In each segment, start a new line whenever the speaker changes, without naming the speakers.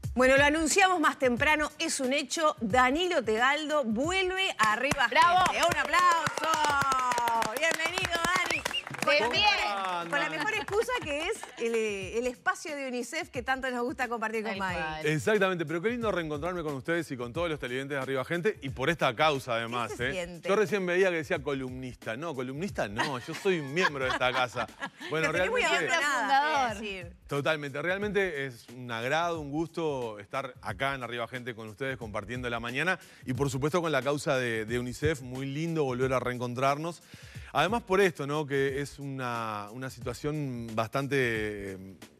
Bueno, lo anunciamos más temprano, es un hecho. Danilo Tegaldo vuelve a Arriba
¡Bravo!
Gente. ¡Un aplauso! ¡Bienvenido, Dani! Con la mejor excusa que es el espacio de UNICEF que tanto nos gusta compartir con Maggie.
Exactamente, pero qué lindo reencontrarme con ustedes y con todos los televidentes de Arriba Gente y por esta causa además.
¿Qué se siente?
Yo recién veía que decía columnista. No, columnista no, yo soy un miembro de esta casa. Bueno,
Pero muy
realmente...
fundador.
Totalmente, realmente es un agrado, un gusto estar acá en Arriba Gente con ustedes compartiendo la mañana y por supuesto con la causa de UNICEF, muy lindo volver a reencontrarnos. Además por esto, ¿no? Que es una situación bastante...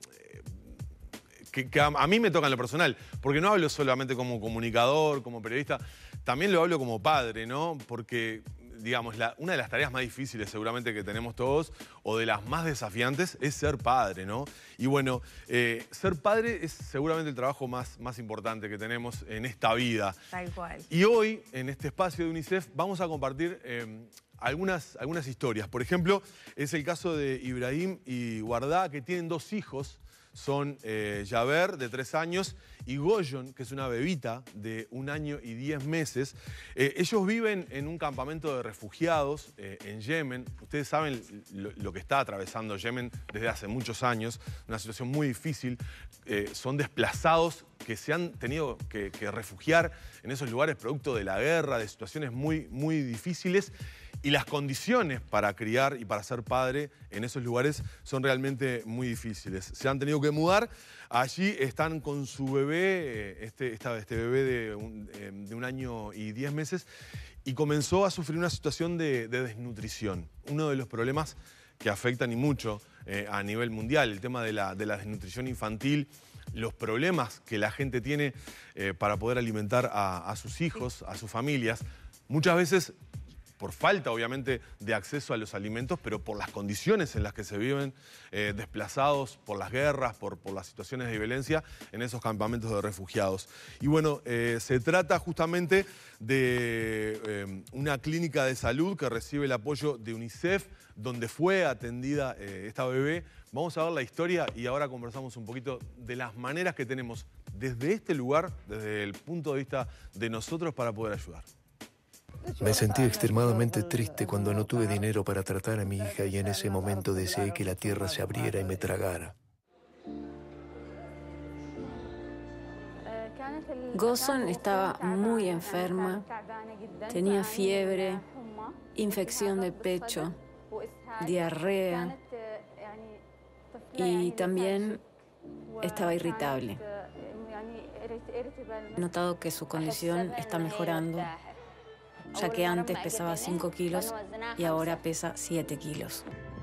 que a mí me toca en lo personal, porque no hablo solamente como comunicador, como periodista, también lo hablo como padre, ¿no? Porque, digamos, una de las tareas más difíciles seguramente que tenemos todos, o de las más desafiantes, es ser padre, ¿no? Y bueno, ser padre es seguramente el trabajo más importante que tenemos en esta vida.
Tal cual.
Y hoy, en este espacio de UNICEF, vamos a compartir algunas historias. Por ejemplo, es el caso de Ibrahim y Wardá, que tienen 2 hijos. Son Yaber, de 3 años, y Goyon, que es una bebita de 1 año y 10 meses. Ellos viven en un campamento de refugiados en Yemen. Ustedes saben lo que está atravesando Yemen desde hace muchos años, una situación muy difícil. Son desplazados que se han tenido que refugiar en esos lugares producto de la guerra, de situaciones muy difíciles. Y las condiciones para criar y para ser padre en esos lugares son realmente muy difíciles. Se han tenido que mudar. Allí están con su bebé, este bebé de 1 año y 10 meses, y comenzó a sufrir una situación de desnutrición. Uno de los problemas que afectan y mucho a nivel mundial, el tema de la desnutrición infantil, los problemas que la gente tiene para poder alimentar a sus hijos, a sus familias. Muchas veces por falta, obviamente, de acceso a los alimentos, pero por las condiciones en las que se viven, desplazados por las guerras, por las situaciones de violencia en esos campamentos de refugiados. Y bueno, se trata justamente de una clínica de salud que recibe el apoyo de UNICEF, donde fue atendida esta bebé. Vamos a ver la historia y ahora conversamos un poquito de las maneras que tenemos desde este lugar, desde el punto de vista de nosotros, para poder ayudar.
Me sentí extremadamente triste cuando no tuve dinero para tratar a mi hija y en ese momento deseé que la tierra se abriera y me tragara.
Goson estaba muy enferma, tenía fiebre, infección de pecho, diarrea y también estaba irritable. He notado que su condición está mejorando, ya que antes pesaba 5 kilos y ahora pesa 7 kilos.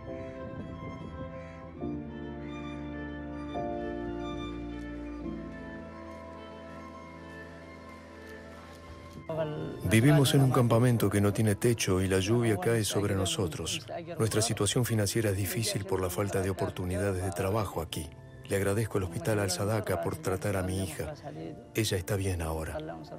Vivimos en un campamento que no tiene techo y la lluvia cae sobre nosotros. Nuestra situación financiera es difícil por la falta de oportunidades de trabajo aquí. Le agradezco al Hospital Al-Sadaka por tratar a mi hija. Ella está bien ahora.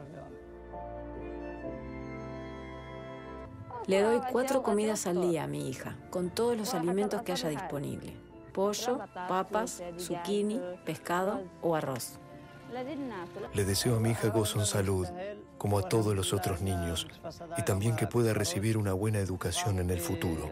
Le doy 4 comidas al día a mi hija, con todos los alimentos que haya disponible: pollo, papas, zucchini, pescado o arroz.
Le deseo a mi hija Goson salud, como a todos los otros niños, y también que pueda recibir una buena educación en el futuro.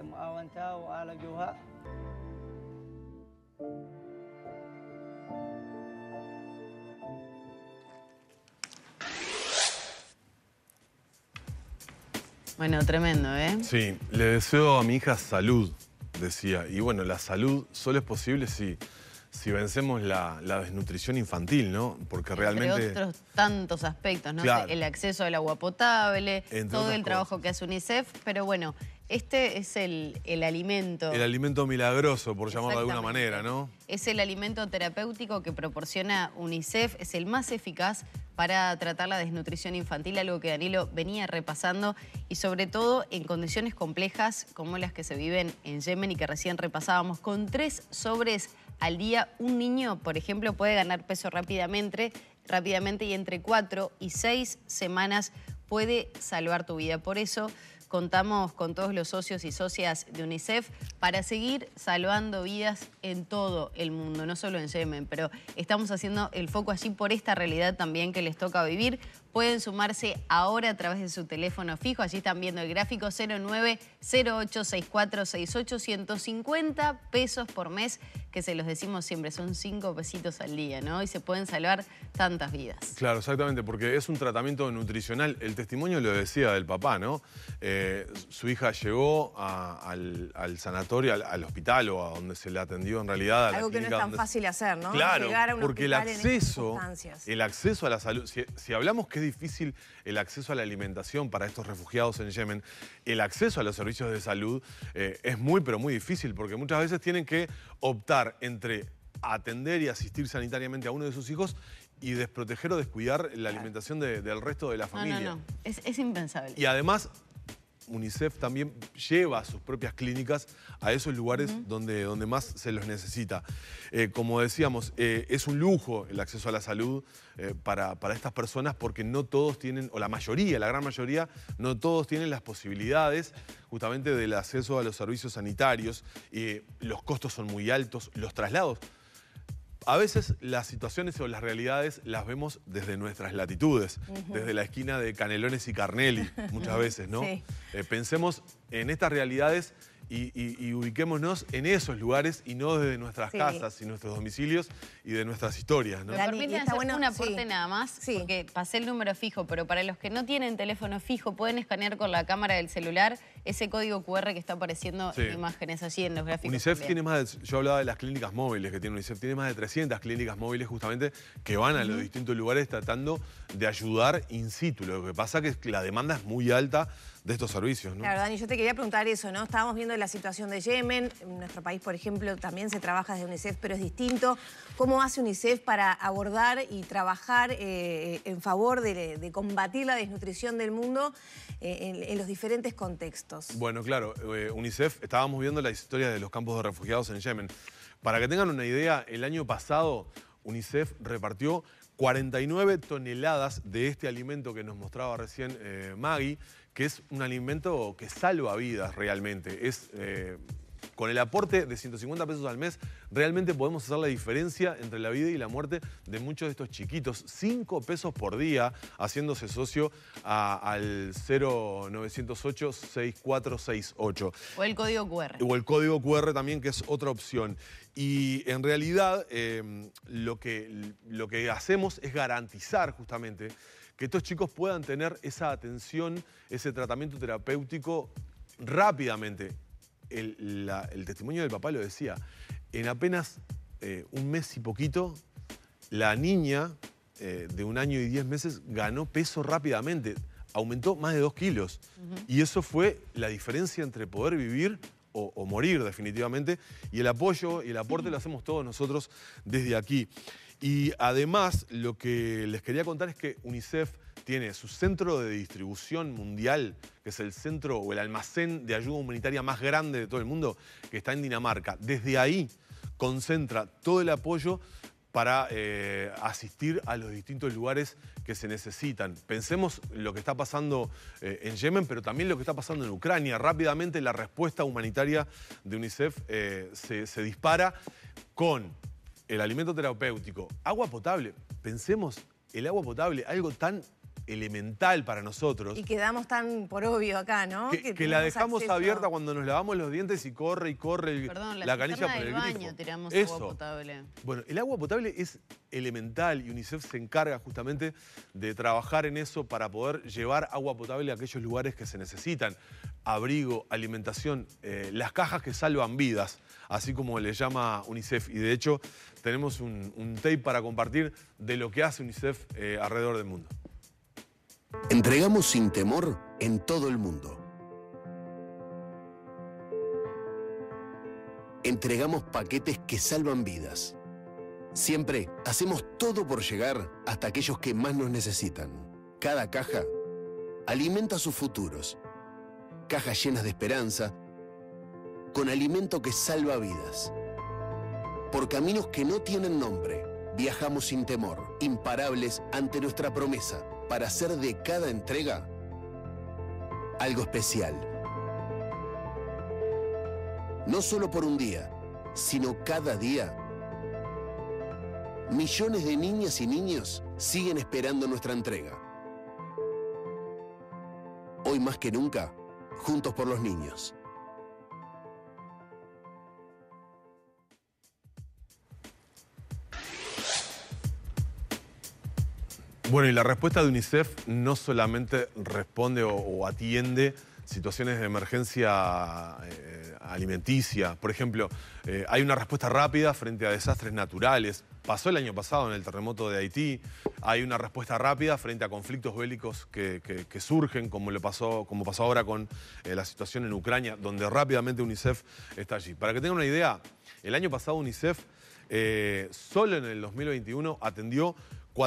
Bueno, tremendo, ¿eh?
Sí, le deseo a mi hija salud, decía. Y bueno, la salud solo es posible si vencemos la desnutrición infantil, ¿no? Porque realmente...
Entre otros tantos aspectos, ¿no?
Claro.
El acceso al agua potable,
Entre
todo
otras
el trabajo que hace UNICEF, pero bueno, este es el alimento...
El alimento milagroso, por llamarlo de alguna
Exactamente.
manera, ¿no?
Es el alimento terapéutico que proporciona UNICEF, es el más eficaz para tratar la desnutrición infantil, algo que Danilo venía repasando, y sobre todo en condiciones complejas como las que se viven en Yemen y que recién repasábamos. Con 3 sobres al día, un niño, por ejemplo, puede ganar peso rápidamente y entre 4 y 6 semanas puede salvar tu vida. Por eso, contamos con todos los socios y socias de UNICEF para seguir salvando vidas en todo el mundo, no solo en Yemen, pero estamos haciendo el foco allí por esta realidad también que les toca vivir. Pueden sumarse ahora a través de su teléfono fijo, allí están viendo el gráfico 09086468, 150 pesos por mes, que se los decimos siempre, son 5 pesitos al día, ¿no? Y se pueden salvar tantas vidas.
Claro, exactamente, porque es un tratamiento nutricional. El testimonio lo decía del papá, ¿no? Su hija llegó al sanatorio, al hospital o a donde se le atendió en realidad.
Algo que no es tan fácil hacer, ¿no?
Claro,
llegar a un
porque el acceso a la salud, si hablamos que es difícil el acceso a la alimentación para estos refugiados en Yemen, el acceso a los servicios de salud es muy, pero muy difícil, porque muchas veces tienen que optar entre atender y asistir sanitariamente a uno de sus hijos y desproteger o descuidar la alimentación del resto de la familia.
No. Es impensable.
Y además, UNICEF también lleva sus propias clínicas a esos lugares donde más se los necesita. Como decíamos, es un lujo el acceso a la salud para estas personas, porque no todos tienen, o la gran mayoría, no todos tienen las posibilidades justamente del acceso a los servicios sanitarios. Los costos son muy altos, los traslados. A veces las situaciones o las realidades las vemos desde nuestras latitudes, desde la esquina de Canelones y Carnelli, muchas veces, ¿no?
Sí.
Pensemos en estas realidades y ubiquémonos en esos lugares y no desde nuestras casas y nuestros domicilios y de nuestras historias, ¿no?
¿Me permiten hacer un aporte nada más?
Sí.
Porque pasé el número fijo, pero para los que no tienen teléfono fijo, pueden escanear con la cámara del celular ese código QR que está apareciendo en imágenes allí en los gráficos.
UNICEF tiene yo hablaba de las clínicas móviles que tiene UNICEF, tiene más de 300 clínicas móviles justamente que van a los distintos lugares tratando de ayudar in situ. Lo que pasa es que la demanda es muy alta de estos servicios, ¿no?
Claro, Dani, yo te quería preguntar eso, ¿no? Estábamos viendo la situación de Yemen. En nuestro país, por ejemplo, también se trabaja desde UNICEF, pero es distinto. ¿Cómo hace UNICEF para abordar y trabajar en favor de combatir la desnutrición del mundo en los diferentes contextos?
Bueno, claro, UNICEF, estábamos viendo la historia de los campos de refugiados en Yemen. Para que tengan una idea, el año pasado UNICEF repartió 49 toneladas de este alimento que nos mostraba recién Maggie, que es un alimento que salva vidas realmente. Con el aporte de 150 pesos al mes, realmente podemos hacer la diferencia entre la vida y la muerte de muchos de estos chiquitos. 5 pesos por día, haciéndose socio al 0908-6468.
O el código QR.
O el código QR también, que es otra opción. Y en realidad lo que hacemos es garantizar justamente que estos chicos puedan tener esa atención, ese tratamiento terapéutico rápidamente. El testimonio del papá lo decía, en apenas un mes y poquito, la niña de 1 año y 10 meses ganó peso rápidamente, aumentó más de 2 kilos. Y eso fue la diferencia entre poder vivir o morir definitivamente, y el apoyo y el aporte lo hacemos todos nosotros desde aquí. Y además, lo que les quería contar es que UNICEF tiene su centro de distribución mundial, que es el centro o el almacén de ayuda humanitaria más grande de todo el mundo, que está en Dinamarca. Desde ahí concentra todo el apoyo para asistir a los distintos lugares que se necesitan. Pensemos lo que está pasando en Yemen, pero también lo que está pasando en Ucrania. Rápidamente la respuesta humanitaria de UNICEF se dispara con el alimento terapéutico, agua potable. Pensemos, el agua potable, algo tan elemental para nosotros.
Y quedamos tan por obvio acá, ¿no?
Que la dejamos abierta cuando nos lavamos los dientes y corre la canilla por el grifo.
Tiramos agua potable.
Bueno, el agua potable es elemental y UNICEF se encarga justamente de trabajar en eso para poder llevar agua potable a aquellos lugares que se necesitan. Abrigo, alimentación, las cajas que salvan vidas, así como le llama UNICEF. Y de hecho tenemos un tape para compartir de lo que hace UNICEF alrededor del mundo.
Entregamos sin temor en todo el mundo. Entregamos paquetes que salvan vidas. Siempre hacemos todo por llegar hasta aquellos que más nos necesitan. Cada caja alimenta sus futuros. Cajas llenas de esperanza, con alimento que salva vidas. Por caminos que no tienen nombre, viajamos sin temor, imparables ante nuestra promesa, para hacer de cada entrega algo especial. No solo por un día, sino cada día. Millones de niñas y niños siguen esperando nuestra entrega. Hoy más que nunca, juntos por los niños.
Bueno, y la respuesta de UNICEF no solamente responde o atiende situaciones de emergencia alimenticia. Por ejemplo, hay una respuesta rápida frente a desastres naturales. Pasó el año pasado en el terremoto de Haití. Hay una respuesta rápida frente a conflictos bélicos que surgen, como pasó ahora con la situación en Ucrania, donde rápidamente UNICEF está allí. Para que tengan una idea, el año pasado UNICEF, solo en el 2021, atendió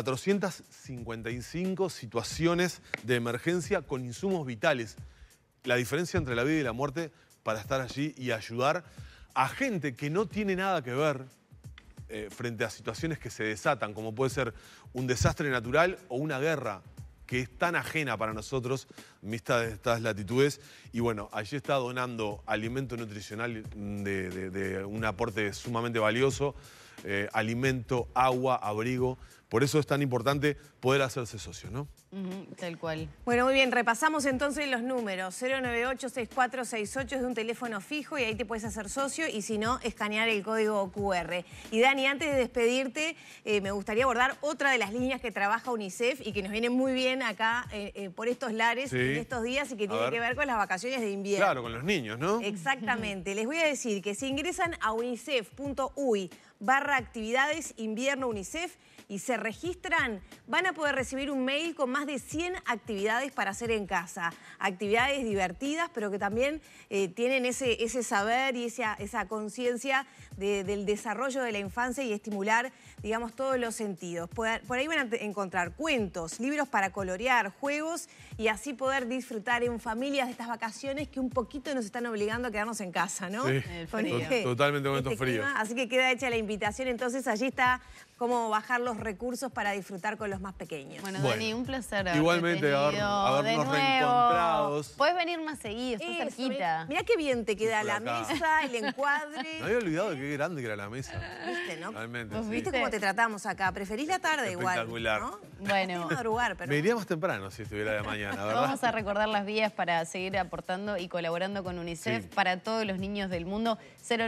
455 situaciones de emergencia con insumos vitales. La diferencia entre la vida y la muerte para estar allí y ayudar a gente que no tiene nada que ver frente a situaciones que se desatan, como puede ser un desastre natural o una guerra que es tan ajena para nosotros, vistas de estas latitudes. Y bueno, allí está donando alimento nutricional de un aporte sumamente valioso, alimento, agua, abrigo. Por eso es tan importante poder hacerse socio, ¿no?
Tal cual.
Bueno, muy bien, repasamos entonces los números. 098-6468 es de un teléfono fijo y ahí te puedes hacer socio y si no, escanear el código QR. Y Dani, antes de despedirte, me gustaría abordar otra de las líneas que trabaja UNICEF y que nos viene muy bien acá por estos lares en estos días y que tiene que ver con las vacaciones de invierno.
Claro, con los niños, ¿no?
Exactamente. Les voy a decir que si ingresan a unicef.uy/actividades invierno UNICEF y se registran, van a poder recibir un mail con más de 100 actividades para hacer en casa. Actividades divertidas, pero que también tienen ese saber y esa conciencia del desarrollo de la infancia y estimular, digamos, todos los sentidos. Por ahí van a encontrar cuentos, libros para colorear, juegos y así poder disfrutar en familias de estas vacaciones que un poquito nos están obligando a quedarnos en casa, ¿no?
Sí, totalmente con estos fríos.
Así que queda hecha la invitación, entonces allí está cómo bajar los recursos para disfrutar con los más pequeños.
Bueno, Dani, un placer
igualmente habernos reencontrado.
Puedes venir más seguido, estás cerquita.
Mirá qué bien te queda la mesa, el encuadre.
Me había olvidado de qué grande que era la mesa.
¿Viste, no?
Realmente,
¿Viste cómo te tratamos acá? Preferís la tarde igual,
espectacular.
¿no?
Bueno.
Madrugar, pero...
Me iría más temprano si estuviera de mañana, ¿verdad?
Vamos a recordar las vías para seguir aportando y colaborando con UNICEF para todos los niños del mundo.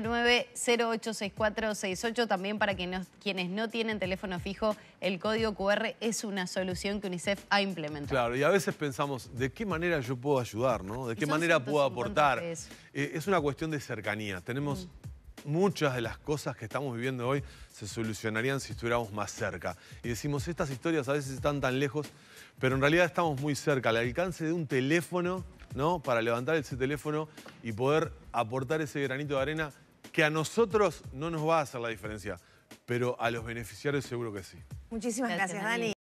09086468, también para quienes no tienen teléfono fijo, el código QR es una solución que UNICEF ha implementado.
Claro, y a veces pensamos, ¿de qué manera yo puedo ayudar, no? ¿De qué manera puedo aportar? Es una cuestión de cercanía. Tenemos muchas de las cosas que estamos viviendo hoy se solucionarían si estuviéramos más cerca. Y decimos, estas historias a veces están tan lejos, pero en realidad estamos muy cerca, al alcance de un teléfono, ¿no? Para levantar ese teléfono y poder aportar ese granito de arena que a nosotros no nos va a hacer la diferencia, pero a los beneficiarios seguro que sí.
Muchísimas gracias, Dani.